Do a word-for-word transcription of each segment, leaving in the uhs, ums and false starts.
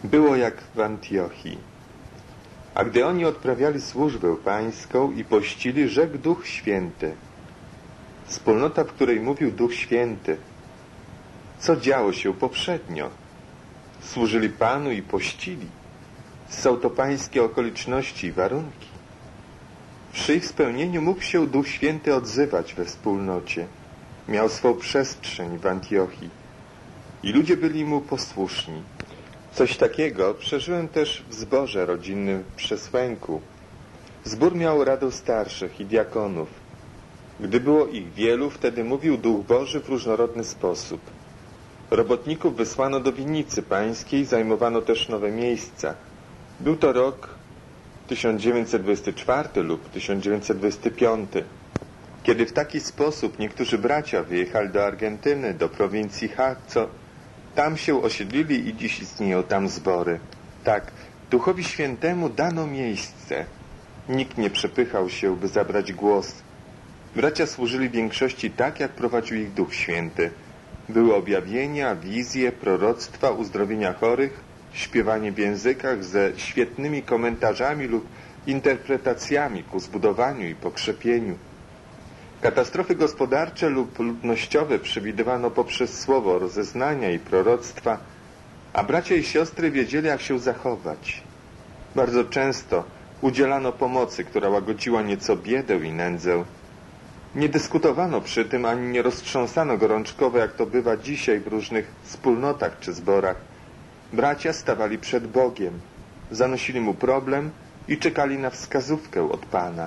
Było jak w Antiochii. A gdy oni odprawiali służbę pańską i pościli, rzekł Duch Święty. Wspólnota, w której mówił Duch Święty. Co działo się poprzednio? Służyli Panu i pościli. Są to pańskie okoliczności i warunki. Przy ich spełnieniu mógł się Duch Święty odzywać we wspólnocie. Miał swą przestrzeń w Antiochii. I ludzie byli mu posłuszni. Coś takiego przeżyłem też w zborze rodzinnym w Przesłęku. Zbór miał radę starszych i diakonów. Gdy było ich wielu, wtedy mówił Duch Boży w różnorodny sposób. Robotników wysłano do winnicy pańskiej, zajmowano też nowe miejsca. Był to rok tysiąc dziewięćset dwudziesty czwarty lub tysiąc dziewięćset dwudziesty piąty, kiedy w taki sposób niektórzy bracia wyjechali do Argentyny, do prowincji Haco. Tam się osiedlili i dziś istnieją tam zbory. Tak, Duchowi Świętemu dano miejsce. Nikt nie przepychał się, by zabrać głos. Bracia służyli większości tak, jak prowadził ich Duch Święty. Były objawienia, wizje, proroctwa, uzdrowienia chorych, śpiewanie w językach ze świetnymi komentarzami lub interpretacjami ku zbudowaniu i pokrzepieniu. Katastrofy gospodarcze lub ludnościowe przewidywano poprzez słowo rozeznania i proroctwa, a bracia i siostry wiedzieli, jak się zachować. Bardzo często udzielano pomocy, która łagodziła nieco biedę i nędzę. Nie dyskutowano przy tym, ani nie roztrząsano gorączkowo, jak to bywa dzisiaj w różnych wspólnotach czy zborach. Bracia stawali przed Bogiem, zanosili Mu problem i czekali na wskazówkę od Pana.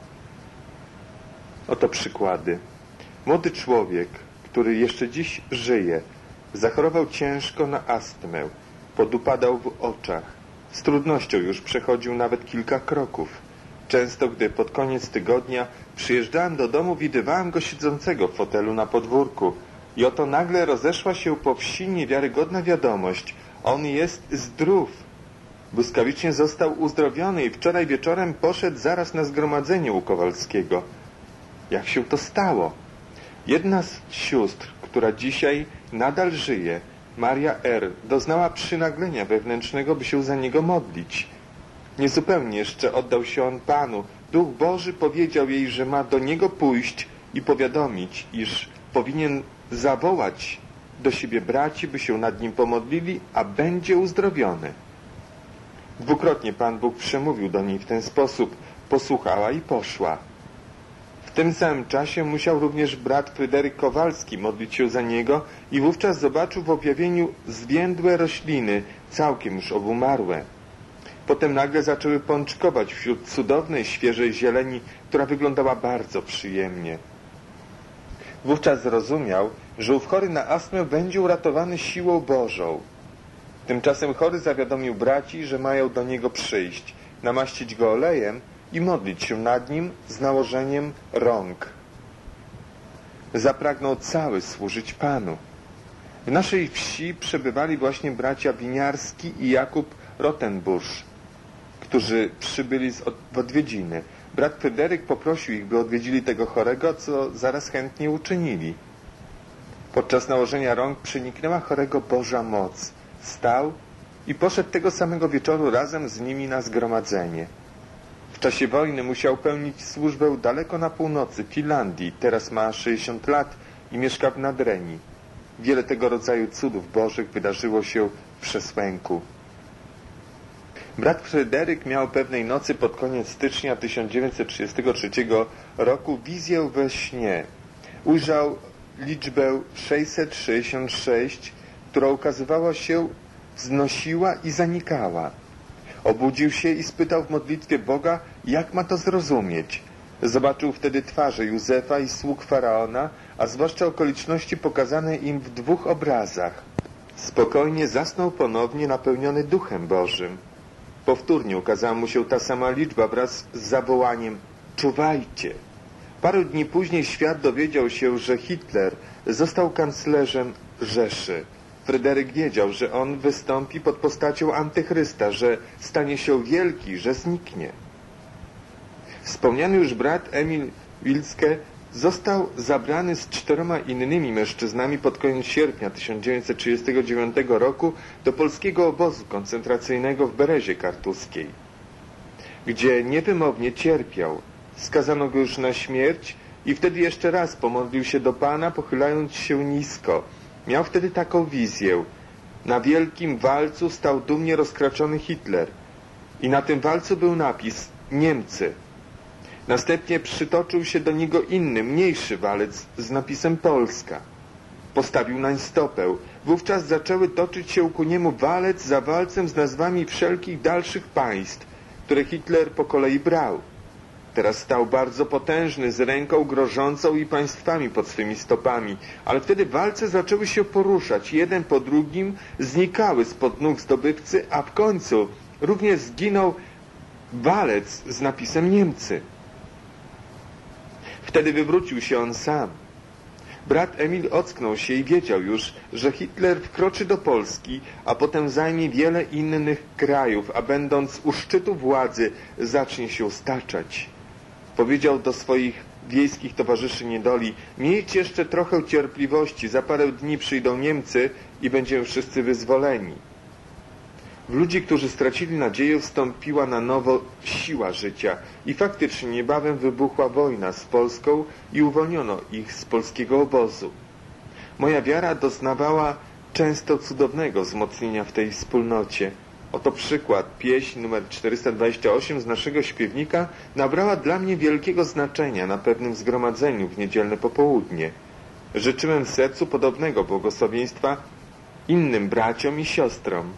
Oto przykłady. Młody człowiek, który jeszcze dziś żyje, zachorował ciężko na astmę, podupadał w oczach. Z trudnością już przechodził nawet kilka kroków. Często, gdy pod koniec tygodnia przyjeżdżałem do domu, widywałem go siedzącego w fotelu na podwórku. I oto nagle rozeszła się po wsi niewiarygodna wiadomość. On jest zdrów. Błyskawicznie został uzdrowiony i wczoraj wieczorem poszedł zaraz na zgromadzenie u Kowalskiego. Jak się to stało? Jedna z sióstr, która dzisiaj nadal żyje, Maria R., doznała przynaglenia wewnętrznego, by się za niego modlić. Niezupełnie jeszcze oddał się on Panu. Duch Boży powiedział jej, że ma do Niego pójść i powiadomić, iż powinien zawołać do siebie braci, by się nad nim pomodlili, a będzie uzdrowiony. Dwukrotnie Pan Bóg przemówił do niej w ten sposób. Posłuchała i poszła. W tym samym czasie musiał również brat Fryderyk Kowalski modlić się za niego i wówczas zobaczył w objawieniu zwiędłe rośliny, całkiem już obumarłe. Potem nagle zaczęły pączkować wśród cudownej, świeżej zieleni, która wyglądała bardzo przyjemnie. Wówczas zrozumiał, że ów chory na astmę będzie uratowany siłą Bożą. Tymczasem chory zawiadomił braci, że mają do niego przyjść, namaścić go olejem i modlić się nad nim z nałożeniem rąk. Zapragnął cały służyć Panu. W naszej wsi przebywali właśnie bracia Winiarski i Jakub Rottenbusch, którzy przybyli z od, w odwiedziny. Brat Fryderyk poprosił ich, by odwiedzili tego chorego, co zaraz chętnie uczynili. Podczas nałożenia rąk przeniknęła chorego Boża moc. Stał i poszedł tego samego wieczoru razem z nimi na zgromadzenie. W czasie wojny musiał pełnić służbę daleko na północy, w Finlandii. Teraz ma sześćdziesiąt lat i mieszka w Nadrenii. Wiele tego rodzaju cudów bożych wydarzyło się w Przesłęku. Brat Fryderyk miał pewnej nocy pod koniec stycznia tysiąc dziewięćset trzydziestego trzeciego roku wizję we śnie. Ujrzał liczbę sześćset sześćdziesiąt sześć, która ukazywała się, wznosiła i zanikała. Obudził się i spytał w modlitwie Boga, jak ma to zrozumieć. Zobaczył wtedy twarze Józefa i sług Faraona, a zwłaszcza okoliczności pokazane im w dwóch obrazach. Spokojnie zasnął ponownie, napełniony Duchem Bożym. Powtórnie ukazała mu się ta sama liczba wraz z zawołaniem czuwajcie. Paru dni później świat dowiedział się, że Hitler został kanclerzem Rzeszy. Fryderyk wiedział, że on wystąpi pod postacią antychrysta, że stanie się wielki, że zniknie. Wspomniany już brat Emil Wilske został zabrany z czteroma innymi mężczyznami pod koniec sierpnia tysiąc dziewięćset trzydziestego dziewiątego roku do polskiego obozu koncentracyjnego w Berezie Kartuskiej, gdzie niewymownie cierpiał. Skazano go już na śmierć i wtedy jeszcze raz pomodlił się do Pana, pochylając się nisko. Miał wtedy taką wizję. Na wielkim walcu stał dumnie rozkraczony Hitler i na tym walcu był napis Niemcy. Następnie przytoczył się do niego inny, mniejszy walec z napisem Polska. Postawił nań stopę. Wówczas zaczęły toczyć się ku niemu walec za walcem z nazwami wszelkich dalszych państw, które Hitler po kolei brał. Teraz stał bardzo potężny, z ręką grożącą i państwami pod swymi stopami, ale wtedy walce zaczęły się poruszać, jeden po drugim znikały spod nóg zdobywcy, a w końcu również zginął walec z napisem Niemcy. Wtedy wywrócił się on sam. Brat Emil ocknął się i wiedział już, że Hitler wkroczy do Polski, a potem zajmie wiele innych krajów, a będąc u szczytu władzy zacznie się staczać. Powiedział do swoich wiejskich towarzyszy niedoli: miejcie jeszcze trochę cierpliwości, za parę dni przyjdą Niemcy i będziemy wszyscy wyzwoleni. W ludzi, którzy stracili nadzieję, wstąpiła na nowo siła życia i faktycznie niebawem wybuchła wojna z Polską i uwolniono ich z polskiego obozu. Moja wiara doznawała często cudownego wzmocnienia w tej wspólnocie. Oto przykład. Pieśń numer czterysta dwadzieścia osiem z naszego śpiewnika nabrała dla mnie wielkiego znaczenia na pewnym zgromadzeniu w niedzielne popołudnie. Życzyłem w sercu podobnego błogosławieństwa innym braciom i siostrom.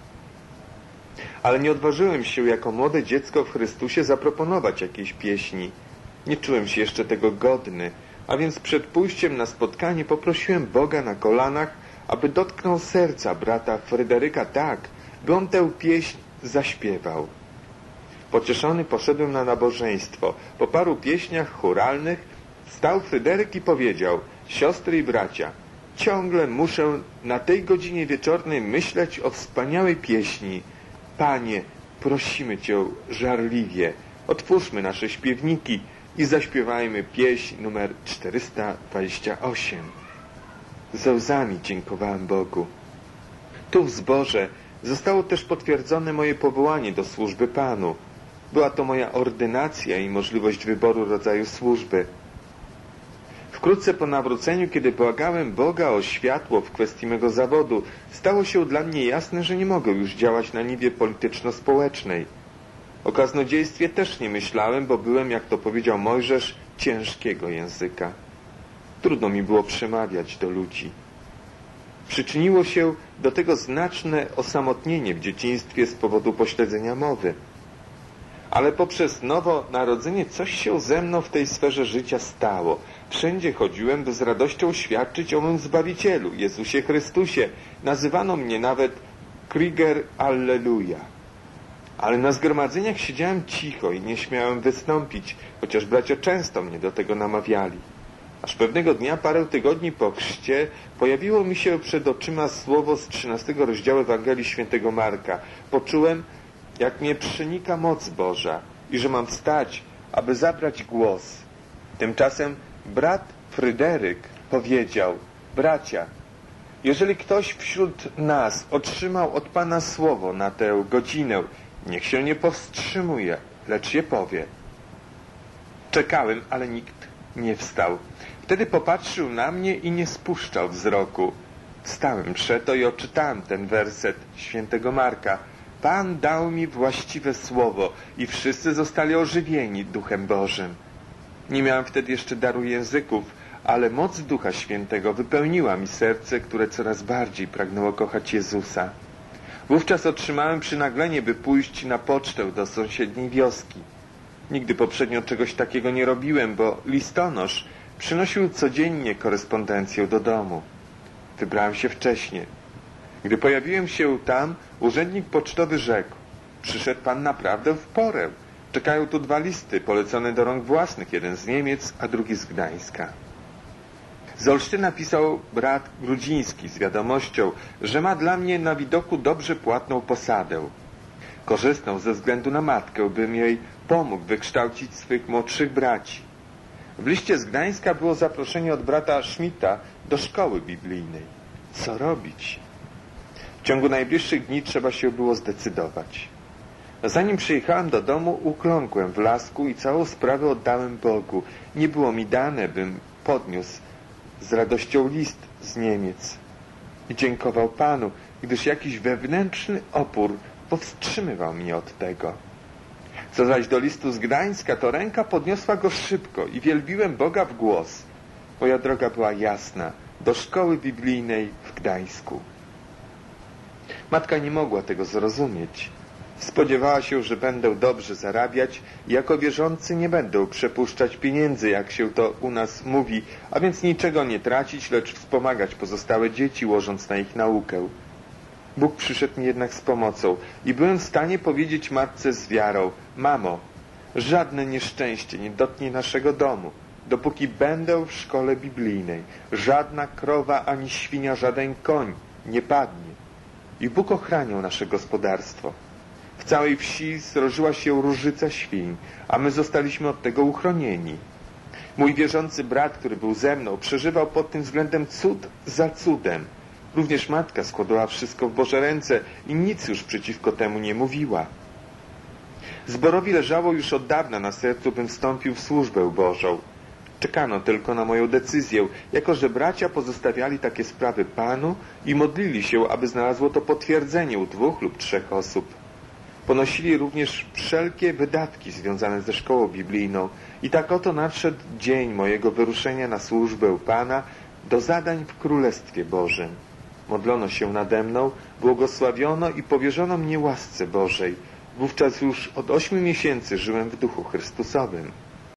Ale nie odważyłem się jako młode dziecko w Chrystusie zaproponować jakiejś pieśni. Nie czułem się jeszcze tego godny, a więc przed pójściem na spotkanie poprosiłem Boga na kolanach, aby dotknął serca brata Fryderyka tak, by on tę pieśń zaśpiewał. Pocieszony poszedłem na nabożeństwo. Po paru pieśniach chóralnych stał Fryderyk i powiedział: siostry i bracia, ciągle muszę na tej godzinie wieczornej myśleć o wspaniałej pieśni. Panie, prosimy Cię żarliwie, otwórzmy nasze śpiewniki i zaśpiewajmy pieśń numer czterysta dwadzieścia osiem. Ze łzami dziękowałem Bogu. Tu w zborze zostało też potwierdzone moje powołanie do służby Panu. Była to moja ordynacja i możliwość wyboru rodzaju służby. Wkrótce po nawróceniu, kiedy błagałem Boga o światło w kwestii mego zawodu, stało się dla mnie jasne, że nie mogę już działać na niwie polityczno-społecznej. O kaznodziejstwie też nie myślałem, bo byłem, jak to powiedział Mojżesz, ciężkiego języka. Trudno mi było przemawiać do ludzi. Przyczyniło się do tego znaczne osamotnienie w dzieciństwie z powodu pośledzenia mowy. Ale poprzez nowonarodzenie coś się ze mną w tej sferze życia stało. Wszędzie chodziłem, by z radością świadczyć o mym Zbawicielu, Jezusie Chrystusie. Nazywano mnie nawet Krieger Alleluja. Ale na zgromadzeniach siedziałem cicho i nie śmiałem wystąpić, chociaż bracia często mnie do tego namawiali. Aż pewnego dnia, parę tygodni po chrzcie, pojawiło mi się przed oczyma słowo z trzynastego rozdziału Ewangelii Świętego Marka. Poczułem, jak mnie przenika moc Boża i że mam wstać, aby zabrać głos. Tymczasem brat Fryderyk powiedział: bracia, jeżeli ktoś wśród nas otrzymał od Pana słowo na tę godzinę, niech się nie powstrzymuje, lecz je powie. Czekałem, ale nikt nie wstał. Wtedy popatrzył na mnie i nie spuszczał wzroku. Wstałem przeto i odczytałem ten werset świętego Marka. Pan dał mi właściwe słowo i wszyscy zostali ożywieni Duchem Bożym. Nie miałem wtedy jeszcze daru języków, ale moc Ducha Świętego wypełniła mi serce, które coraz bardziej pragnęło kochać Jezusa. Wówczas otrzymałem przynaglenie, by pójść na pocztę do sąsiedniej wioski. Nigdy poprzednio czegoś takiego nie robiłem, bo listonosz przynosił codziennie korespondencję do domu. Wybrałem się wcześnie. Gdy pojawiłem się tam, urzędnik pocztowy rzekł: przyszedł pan naprawdę w porę. Czekają tu dwa listy, polecone do rąk własnych, jeden z Niemiec, a drugi z Gdańska. Z Olsztyna pisał brat Grudziński z wiadomością, że ma dla mnie na widoku dobrze płatną posadę. Korzystał ze względu na matkę, bym jej pomógł wykształcić swych młodszych braci. W liście z Gdańska było zaproszenie od brata Schmidta do szkoły biblijnej. Co robić? W ciągu najbliższych dni trzeba się było zdecydować. Zanim przyjechałem do domu, ukląkłem w lasku i całą sprawę oddałem Bogu. Nie było mi dane, bym podniósł z radością list z Niemiec i dziękował Panu, gdyż jakiś wewnętrzny opór powstrzymywał mnie od tego. Co zaś do listu z Gdańska, to ręka podniosła go szybko i wielbiłem Boga w głos. Moja droga była jasna, do szkoły biblijnej w Gdańsku. Matka nie mogła tego zrozumieć. Spodziewała się, że będę dobrze zarabiać i jako wierzący nie będę przepuszczać pieniędzy, jak się to u nas mówi, a więc niczego nie tracić, lecz wspomagać pozostałe dzieci, łożąc na ich naukę. Bóg przyszedł mi jednak z pomocą i byłem w stanie powiedzieć matce z wiarą: mamo, żadne nieszczęście nie dotknie naszego domu, dopóki będę w szkole biblijnej. Żadna krowa ani świnia, żaden koń nie padnie. I Bóg ochraniał nasze gospodarstwo. W całej wsi zrożyła się różyca świń, a my zostaliśmy od tego uchronieni. Mój wierzący brat, który był ze mną, przeżywał pod tym względem cud za cudem. Również matka składała wszystko w Boże ręce i nic już przeciwko temu nie mówiła. Zborowi leżało już od dawna na sercu, bym wstąpił w służbę Bożą. Czekano tylko na moją decyzję, jako że bracia pozostawiali takie sprawy Panu i modlili się, aby znalazło to potwierdzenie u dwóch lub trzech osób. Ponosili również wszelkie wydatki związane ze szkołą biblijną i tak oto nadszedł dzień mojego wyruszenia na służbę Pana do zadań w Królestwie Bożym. Modlono się nade mną, błogosławiono i powierzono mnie łasce Bożej. Wówczas już od ośmiu miesięcy żyłem w duchu Chrystusowym.